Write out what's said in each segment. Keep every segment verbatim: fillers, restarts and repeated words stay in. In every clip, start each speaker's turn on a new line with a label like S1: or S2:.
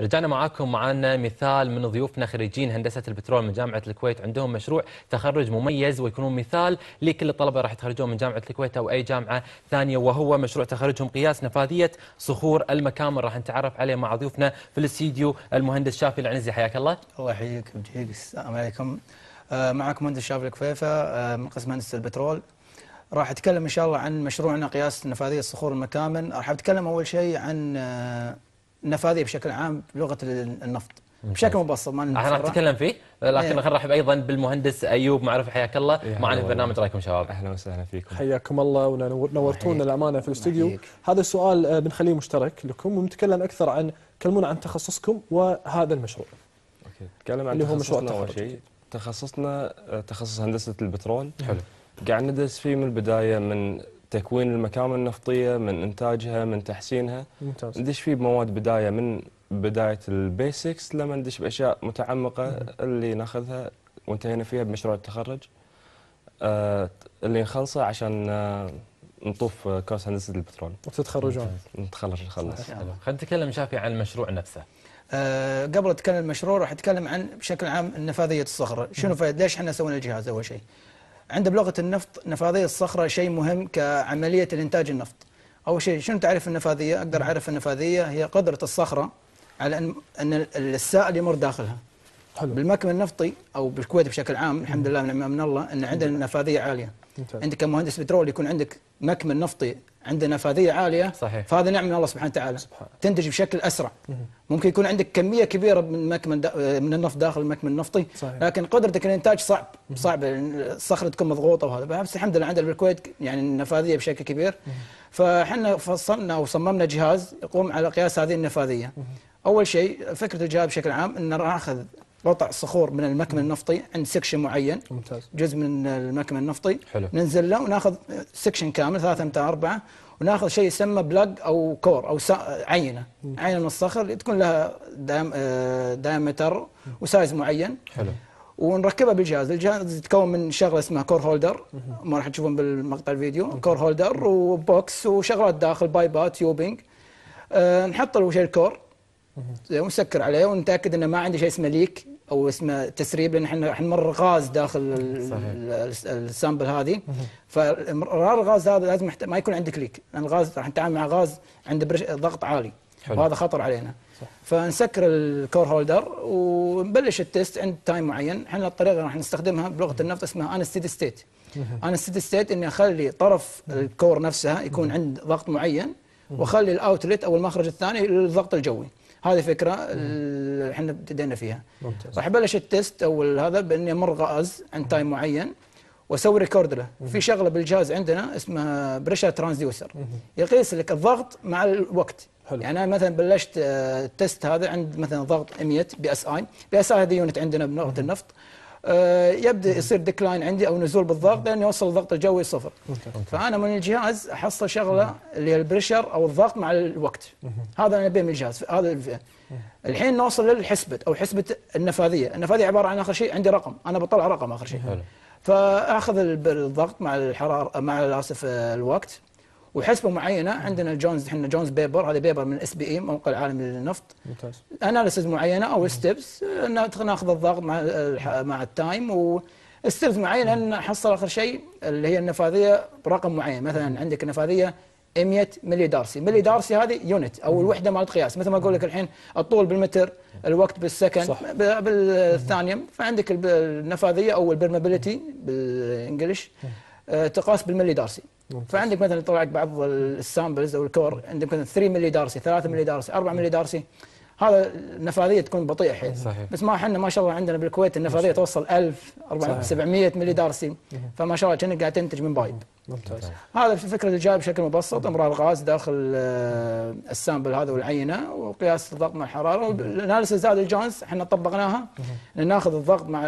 S1: رجعنا معاكم معانا مثال من ضيوفنا خريجين هندسة البترول من جامعة الكويت، عندهم مشروع تخرج مميز ويكونون مثال لكل الطلبة راح يتخرجون من جامعة الكويت أو أي جامعة ثانية، وهو مشروع تخرجهم قياس نفاذية صخور المكامن. راح نتعرف عليه مع ضيوفنا في الاستديو المهندس شافي العنزي. حياك الله.
S2: الله يحييك ويجزيك. السلام عليكم. آه معكم مهندس شافي الكفيفة آه من قسم هندسة البترول. راح اتكلم ان شاء الله عن مشروعنا قياس نفاذية صخور المكامن. راح اتكلم اول شيء عن آه النفاذية بشكل عام بلغة النفط بشكل مبسط. ما
S1: راح نتكلم فيه، لكن
S2: إيه.
S1: نرحب ايضا بالمهندس ايوب معروف. حياك الله معنا في برنامج رايكم شباب.
S3: اهلا وسهلا فيكم.
S4: حياكم الله ونورتونا الامانه في الاستوديو. هذا السؤال بنخليه مشترك لكم ونتكلم اكثر عن كلمونا عن تخصصكم وهذا المشروع.
S3: اوكي، نتكلم عن
S4: اللي هو مشروع
S3: تخصصنا. اول
S4: التخرج.
S3: شيء تخصصنا تخصص هندسه البترول.
S1: حلو.
S3: قاعد ندرس فيه من البدايه، من تكوين المكامن النفطيه، من انتاجها، من تحسينها.
S4: ممتاز.
S3: ندش فيه بمواد بدايه من بدايه البيسكس لما ندش باشياء متعمقه اللي ناخذها وانتهينا فيها بمشروع التخرج آه اللي نخلصه عشان آه نطوف كورس هندسه البترول
S4: وتتخرجون.
S3: نتخرج نخلص.
S1: خلينا نتكلم شافي عن المشروع نفسه.
S2: آه قبل اتكلم المشروع راح اتكلم عن بشكل عام نفاذية الصخرة. شنو فائدة؟ ليش احنا سوينا الجهاز؟ اول شيء عند بلغة النفط نفاذية الصخرة شيء مهم كعملية الانتاج النفط. اول شيء شنو تعرف النفاذية؟ اقدر اعرف النفاذية هي قدرة الصخرة على ان ان السائل يمر داخلها.
S4: حلو.
S2: بالمكمن النفطي او بالكويت بشكل عام الحمد لله ونعم من الله ان عندنا نفاذية عالية.
S4: ممتاز.
S2: انت كمهندس بترول يكون عندك مكمن نفطي عنده نفاذية عالية.
S1: صحيح.
S2: فهذا نعم من الله سبحانه وتعالى.
S4: سبحان.
S2: تنتج بشكل اسرع. ممكن يكون عندك كمية كبيرة من مكمن من النفط داخل المكمن النفطي.
S4: صحيح.
S2: لكن قدرتك الانتاج صعب صعب الصخرة تكون مضغوطة وهذا. بس الحمد لله عندنا بالكويت يعني النفاذية بشكل كبير. فاحنا فصلنا وصممنا جهاز يقوم على قياس هذه النفاذية. اول شيء فكرة الجهاز بشكل عام ان ناخذ قطع صخور من المكمن النفطي عند سكشن معين.
S4: ممتاز.
S2: جزء من المكمن النفطي.
S1: حلو.
S2: ننزل له وناخذ سكشن كامل ثلاثة أمتار أربعة وناخذ شيء يسمى بلاج او كور او عينه عينه من الصخر تكون لها دام دايمتر وسايز معين.
S1: حلو.
S2: ونركبها بالجهاز. الجهاز يتكون من شغله اسمها كور هولدر، ما راح تشوفون بالمقطع الفيديو. كور هولدر وبوكس وشغلات داخل بايبات تيوبينج. أه نحط له شيء الكور ونسكر عليه ونتاكد انه ما عنده شيء اسمه ليك او اسمه تسريب، لان احنا حنمر غاز داخل السامبل هذه. فمرار الغاز هذا لازم ما يكون عندك ليك، لان الغاز راح نتعامل مع غاز عنده ضغط عالي. حلو. وهذا خطر علينا. صح. فنسكر الكور هولدر ونبلش التست عند تايم معين. احنا الطريقه اللي راح نستخدمها بلغه النفط اسمها انا ستيدي ستيت. انا ستيدي ستيت اني اخلي طرف الكور نفسها يكون عند ضغط معين واخلي الاوتلت او المخرج الثاني للضغط الجوي. هذه فكره احنا ابتدينا فيها. ممتاز. راح ابلش التست او هذا باني امر غاز عند تايم معين واسوي ريكورد له. في شغله بالجهاز عندنا اسمها بريشر ترانسديوسر يقيس لك الضغط مع الوقت. حلو. يعني انا مثلا بلشت التست هذا عند مثلا ضغط مية بي اس اي. بي اس اي هذه يونت عندنا بلغه النفط. أه يبدا يصير ديكلاين عندي او نزول بالضغط لين يوصل الضغط الجوي صفر. فانا من الجهاز احصل شغله اللي هي البريشر او الضغط مع الوقت. هذا انا ابيه من الجهاز. هذا الحين نوصل للحسبه او حسبه النفاذيه. النفاذيه عباره عن اخر شيء عندي رقم، انا بطلع رقم اخر شيء. فاخذ الضغط مع الحراره مع اسف الوقت وحسبه معينه. عندنا جونز احنا جونز بيبر، هذا بيبر من اس بي اي موقع العالمي للنفط. ممتاز. اناليسيز معينه او ستيبس ناخذ الضغط مع مع التايم وستيبس معينه ان نحصل اخر شيء اللي هي النفاذيه برقم معين. مثلا عندك نفاذيه مية ملي دارسي. ملي دارسي هذه يونت او الوحده مالت قياس. مثل ما اقول لك الحين الطول بالمتر، الوقت بالسكند، بالثانيه. فعندك النفاذيه او البرمابيلتي بالانجلش تقاس بالملي دارسي. فعندك مثلا يطلع لك بعض السامبلز او الكور عندك مثلا ثلاثة ملي دارسي، ثلاثة ملي دارسي، أربعة ملي دارسي. هذا النفاذيه تكون بطيئه حيل. بس ما احنا ما شاء الله عندنا بالكويت النفاذيه توصل ألف وسبعمية ملي دارسي. فما شاء الله كأنك قاعد تنتج من بايب. ممتاز. هذا الفكره اللي جاي بشكل مبسط. امرار الغاز داخل السامبل هذا والعينه وقياس الضغط مع الحراره. والاناليسيس هذا الجونز احنا طبقناها ناخذ الضغط مع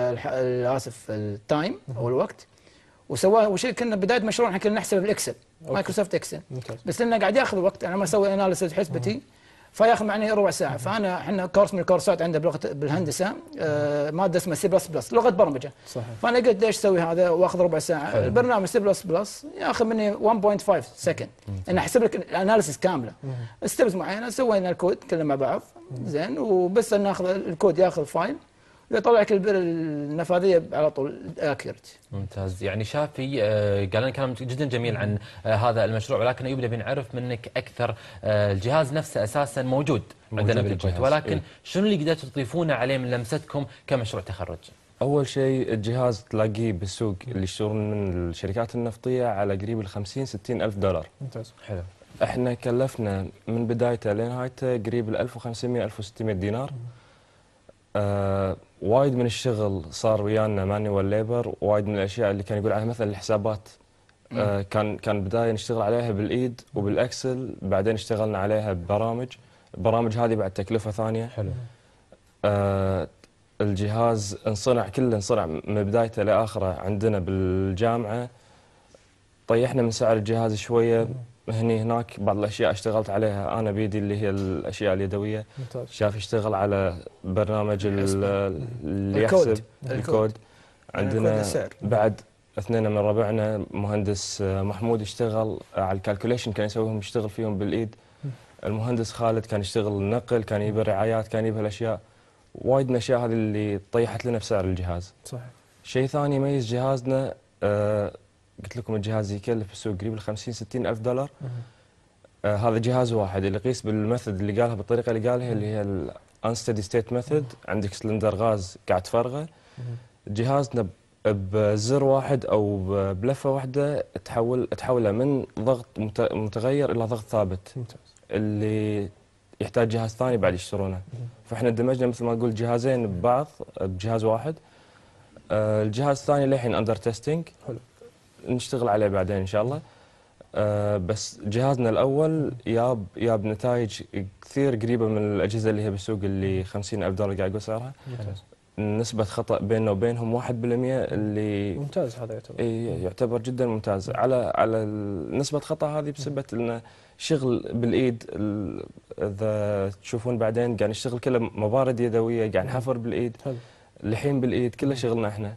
S2: اسف التايم او الوقت وسواه. وشيء كنا بدايه مشروع احنا كنا نحسبه بالاكسل، مايكروسوفت اكسل. بس لانه قاعد ياخذ وقت. انا لما اسوي اناليسيس حسبتي فياخذ معنا ربع ساعه. فانا احنا كورس من الكورسات عندنا بلغه بالهندسه آه ماده اسمها سي بلس بلس لغه برمجه.
S4: صحيح.
S2: فانا قلت ليش اسوي هذا واخذ ربع ساعه؟
S1: حلو.
S2: البرنامج سي بلس بلس ياخذ مني واحد فاصلة خمسة سكند انه احسب لك الاناليسيس كامله. ستبس معينه سوينا الكود كله مع بعض زين، وبس ناخذ الكود ياخذ فايل ويطلع لك النفاذيه على طول اكيوريت.
S1: ممتاز. يعني شافي آه، قال لنا كلام جدا جميل عن آه، هذا المشروع، ولكن ايوب نبي نعرف منك اكثر. آه، الجهاز نفسه اساسا موجود, موجود عندنا بالكويت، ولكن إيه؟ شنو اللي قدرتوا تضيفونه عليه من لمستكم كمشروع تخرج؟
S3: اول شيء الجهاز تلاقيه بالسوق اللي يشترون من الشركات النفطيه على قريب ال خمسين ستين الف دولار.
S4: ممتاز.
S1: حلو.
S3: احنا كلفنا من بدايته لنهايته قريب ال ألف وخمسمئة ألف وستمئة دينار. آه وايد من الشغل صار ويانا مانيوال ليبر، وايد من الاشياء اللي كان يقول عليها مثلا الحسابات آه كان كان بدايه نشتغل عليها بالايد وبالاكسل، بعدين اشتغلنا عليها ببرامج. البرامج هذه بعد تكلفه ثانيه.
S1: حلو.
S3: آه الجهاز انصنع كله انصنع من بدايته لاخره عندنا بالجامعه. طيحنا من سعر الجهاز شويه هني هناك، بعض الاشياء اشتغلت عليها انا بيدي اللي هي الاشياء اليدويه.
S4: ممتاز.
S3: شاف يشتغل على برنامج اللي
S2: الكود.
S3: يحسب الكود. عندنا بعد اثنين من ربعنا مهندس محمود يشتغل على الكالكوليشن، كان يسويهم يشتغل فيهم بالايد. المهندس خالد كان يشتغل النقل، كان يجيب الرعايات، كان يجيب الاشياء. وايد من الاشياء هذه اللي طيحت لنا بسعر الجهاز.
S4: صحيح.
S3: شيء ثاني يميز جهازنا، آه قلت لكم الجهاز يكلف في السوق قريب ال خمسين ستين الف دولار. آه هذا جهاز واحد اللي يقيس بالميثود اللي قالها بالطريقه اللي قالها اللي هي الانستدي ستيت ميثود. عندك سلندر غاز قاعد تفرغه، جهازنا بزر واحد او بلفه واحده تحول تحوله من ضغط متغير الى ضغط ثابت.
S4: ممتاز.
S3: اللي يحتاج جهاز ثاني بعد يشترونه. فاحنا دمجنا مثل ما نقول جهازين ببعض بجهاز واحد. آه الجهاز الثاني للحين اندر تيستينج، نشتغل عليه بعدين ان شاء الله. آه بس جهازنا الاول ياب ياب نتائج كثير قريبه من الاجهزه اللي هي بالسوق اللي خمسين ألف دولار قاعد يقول سعرها.
S4: ممتاز.
S3: نسبه خطا بيننا وبينهم واحد بالمئة اللي
S4: ممتاز. هذا يعتبر
S3: اي يعتبر جدا ممتاز. على على نسبه خطا هذه بسبه انه شغل بالايد. اذا تشوفون بعدين قاعد نشتغل كله مبارد يدويه، قاعد نحفر بالايد.
S4: حلو.
S3: اللحين بالايد كله شغلنا احنا.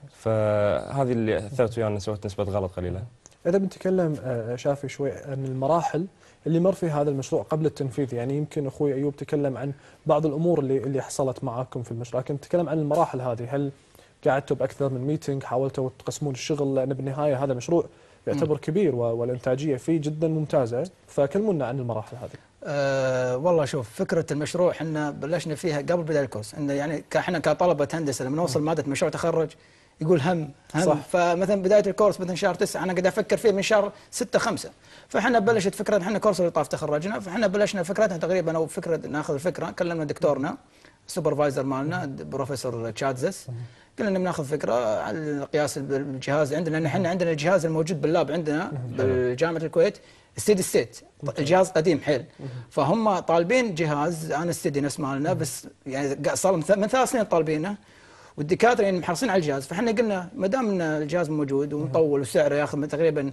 S3: فهذه اللي اثرت ويانا سويت نسبه غلط قليله.
S4: إذا بنتكلم شافي شوي عن المراحل اللي مر فيها هذا المشروع قبل التنفيذ، يعني يمكن أخوي أيوب تكلم عن بعض الأمور اللي اللي حصلت معاكم في المشروع، لكن تكلم عن المراحل هذه. هل قعدتوا بأكثر من ميتنج، حاولتوا تقسمون الشغل؟ لأن بالنهاية هذا مشروع يعتبر كبير والإنتاجية فيه جدا ممتازة، فكلمونا عن المراحل هذه.
S2: أه والله شوف، فكرة المشروع احنا بلشنا فيها قبل بداية الكورس. إنه يعني احنا كطلبة هندسة لما نوصل مادة مشروع تخرج يقول هم هم
S4: صح.
S2: فمثلا بدايه الكورس مثلا شهر تسعة انا قاعد افكر فيه من شهر ستة خمسة. فاحنا بلشت فكره، احنا كورس اللي طاف تخرجنا، فاحنا بلشنا فكرتها تقريبا او فكره ناخذ الفكره. كلمنا دكتورنا السوبرفايزر مالنا بروفيسور تشاتزس، قلنا بناخذ فكره على قياس الجهاز عندنا، لان احنا عندنا الجهاز الموجود باللاب عندنا بجامعه الكويت ستيدي ستيت، الجهاز قديم حيل. فهم طالبين جهاز انا ستيدي نفس مالنا، بس يعني صار من ثلاث سنين طالبينه، والدكاتره يعني محرصين على الجهاز. فاحنا قلنا ما دام ان الجهاز موجود ومطول وسعره ياخذ تقريبا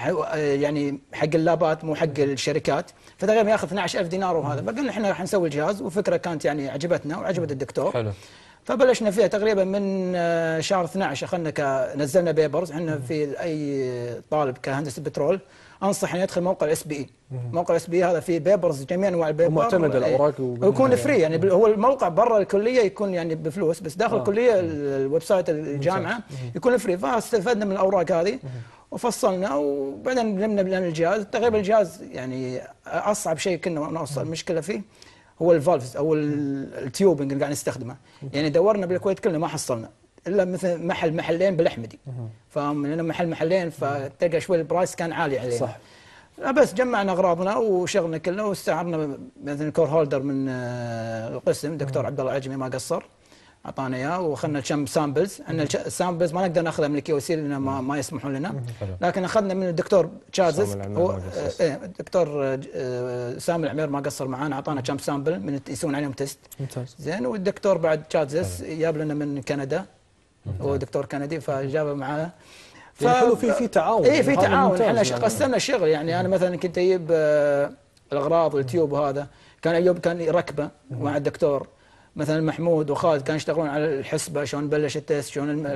S2: يعني حق اللابات مو حق الشركات، فتقريبا ياخذ اثني عشر ألف دينار وهذا. فقلنا احنا راح نسوي الجهاز، وفكره كانت يعني عجبتنا وعجبت الدكتور.
S1: حلو.
S2: فبلشنا فيها تقريبا من شهر اثني عشر. اخذنا نزلنا بيبرز. احنا في اي طالب كهندسه بترول انصح ان يدخل موقع الاس بي اي. موقع الاس بي اي هذا فيه بيبرز جميع انواع البيبر،
S4: معتمد الاوراق
S2: ويكون فري. يعني هو الموقع برا الكليه يكون يعني بفلوس، بس داخل آه. الكليه الويب سايت الجامعه يكون فري. فاستفدنا من الاوراق هذه وفصلنا، وبعدين لمنا بلان الجهاز. تقريبا الجهاز يعني اصعب شيء كنا نوصل المشكله فيه هو الفالفز او التيوبنج اللي قاعد نستخدمه. يعني دورنا بالكويت كلنا ما حصلنا الا مثل محل محلين بالاحمدي، فاهم؟ لان محل محلين فتلقى شوي البرايس كان عالي عليه. صح. بس جمعنا اغراضنا وشغلنا كله، واستعرنا مثلا كور هولدر من القسم دكتور عبد الله العجمي ما قصر، اعطانا اياه، واخذنا كم سامبلز. عندنا السامبلز ما نقدر ناخذها من الكيو سي لان ما, ما يسمحون لنا، لكن اخذنا من الدكتور تشازس. هو ايه الدكتور سامي العمير ما قصر معانا، اعطانا كم سامبل من يسوون عليهم تيست.
S4: ممتاز.
S2: زين. والدكتور بعد تشازس جاب لنا من كندا، هو دكتور كندي فجابه معاه.
S4: ف... يعني حلو في في تعاون.
S2: اي في تعاون. احنا يعني قسمنا الشغل. يعني انا مثلا كنت اجيب الاغراض التيوب وهذا، كان ايوب كان يركبه مع الدكتور، مثلا محمود وخالد كانوا يشتغلون على الحسبه، شلون بلش التست، شلون ال-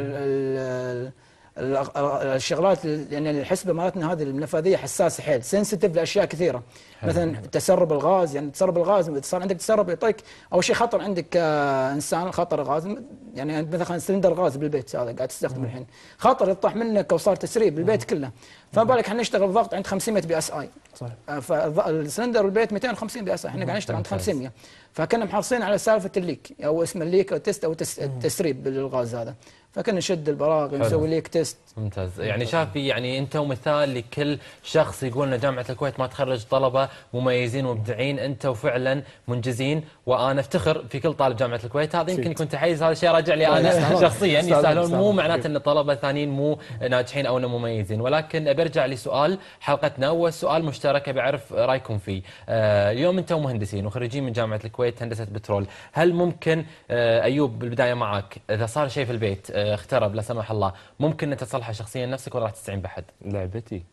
S2: ال- ال- الشغلات، يعني الحسبه مالتنا هذه النفاذيه حساسه حيل، سنسيتيف لاشياء كثيره. مثلا تسرب الغاز، يعني تسرب الغاز صار عندك تسرب يعطيك اول شيء خطر عندك كانسان، خطر الغاز، يعني مثلا سلندر غاز بالبيت هذا قاعد تستخدم الحين، خطر يطيح منك وصار تسريب بالبيت كله. فما بالك احنا نشتغل ضغط عند خمسمية بي اس اي،
S4: صحيح.
S2: فالسلندر بالبيت مئتين وخمسين بي اس اي، احنا قاعد نشتغل عند خمسمية. فكنا محرصين على سالفه الليك او اسمه الليك او تيست او تس- التسريب بالغاز هذا، فكنا نشد البراغي نسوي ليك تيست.
S1: ممتاز. يعني شافي، يعني انتم مثال لكل شخص يقول لنا جامعه الكويت ما تخرج طلبه مميزين ومبدعين، انتم فعلا منجزين، وانا افتخر في كل طالب جامعه الكويت. هذا يمكن يكون تحيز، هذا الشيء راجع لي انا شخصيا، يستاهلون، مو معناته ان الطلبه الثانيين مو ناجحين او انهم مميزين. ولكن برجع لسؤال حلقتنا، والسؤال مشترك بعرف رايكم فيه. آه اليوم انتم مهندسين وخريجين من جامعه الكويت هندسه بترول، هل ممكن آه ايوب بالبدايه معك، اذا صار شيء في البيت آه اخترب لا سمح الله، ممكن انت تصلحه شخصيا نفسك ولا راح تستعين بحد؟
S3: لعبتي.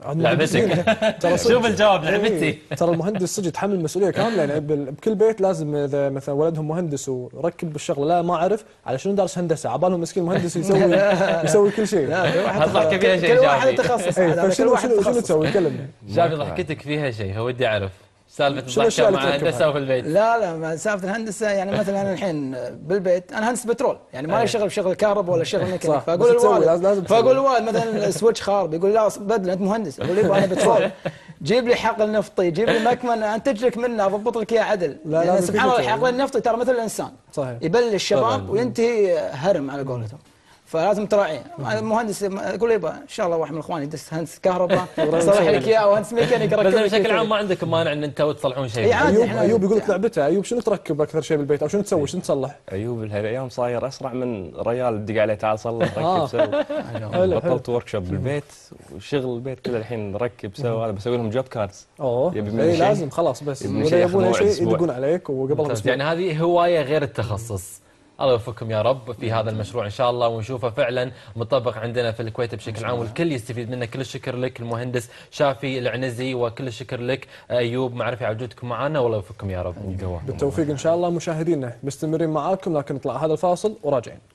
S1: لعبتك. شوف الجواب، لعبتي.
S4: ترى المهندس صدق يتحمل مسؤوليه كامله، يعني بال- بكل بيت لازم اذا مثلا ولدهم مهندس وركب بالشغله لا ما اعرف على شنو دارس هندسه، عبالهم مسكين مهندس يسوي يسوي كل شيء.
S1: هالضحكه فيها شيء.
S2: كل واحد تخصص،
S4: إيه،
S2: هذا كل
S4: فشنو
S2: واحد
S4: شنو شنو
S2: تخصص.
S4: تسوي؟ كلمني.
S1: شافي ضحكتك فيها شيء، ودي اعرف سالفه
S4: شنو الأشياء
S1: الضحكه
S4: اللي
S1: مع
S4: تركبها؟
S1: هندسه وفي البيت.
S2: لا لا ما سالفه الهندسه، يعني مثلا انا الحين بالبيت انا هندسه بترول، يعني ما لي شغل بشغل كهرب ولا شغل ميكانيك،
S4: صح،
S2: فاقول
S4: بس تسوي،
S2: الوالد
S4: لازم- لازم تسوي.
S2: فاقول الوالد مثلا سويتش خارب، يقول لا بدل انت مهندس، اقول له انا بترول، جيب لي حقل نفطي، جيب لي مكمن انتج لك منه، اضبط لك اياه عدل.
S4: لا،
S2: لأن
S4: لازم
S2: سبحان الله
S4: في
S2: الحقل النفطي ترى مثل الانسان،
S4: صحيح.
S2: يبلش الشباب
S3: طبعاً.
S2: وينتهي هرم على قولتهم، فلازم تراعيه. مهندس اقول له ان شاء الله واحد من اخواني يدس هندسه كهرباء يصلح لك اياه، وهندسه ميكانيك يركب
S1: بس
S2: لك
S1: بشكل
S2: إياه.
S1: عام ما عندكم مانع ان انتم تصلحون شيء؟
S2: إيه، عادي.
S4: ايوب
S2: إحنا-
S4: ايوب يقول لك لعبته. ايوب شنو تركب اكثر شيء بالبيت او شنو تسوي؟ شنو تصلح؟
S3: ايوب بهالايام صاير اسرع من ريال تدق عليه تعال صلح
S4: آه.
S3: ركب سوي.
S4: حلو، حلو.
S3: بطلت ورك شوب بالبيت وشغل البيت كله الحين ركب سوي، هذا بسوي لهم جوب كاردز.
S4: اوه
S3: يبي مني
S4: اي
S3: شيء؟
S4: لازم خلاص، بس
S3: يبي مني
S4: ولا
S3: شيء ياخذ
S4: يبون
S3: موعد
S4: شيء
S3: أسبوع.
S4: يدقون عليك وقبل
S1: ممتاز.
S4: الاسبوع.
S1: يعني هذه هوايه غير التخصص. الله يوفقكم يا رب في هذا المشروع ان شاء الله، ونشوفه فعلا مطبق عندنا في الكويت بشكل عام، والكل يستفيد منه. كل الشكر لك المهندس شافي العنزي، وكل الشكر لك ايوب معرفي على وجودكم معنا، والله يوفقكم يا رب.
S4: بالتوفيق ان شاء الله. مشاهدينا مستمرين معاكم، لكن نطلع هذا الفاصل وراجعين.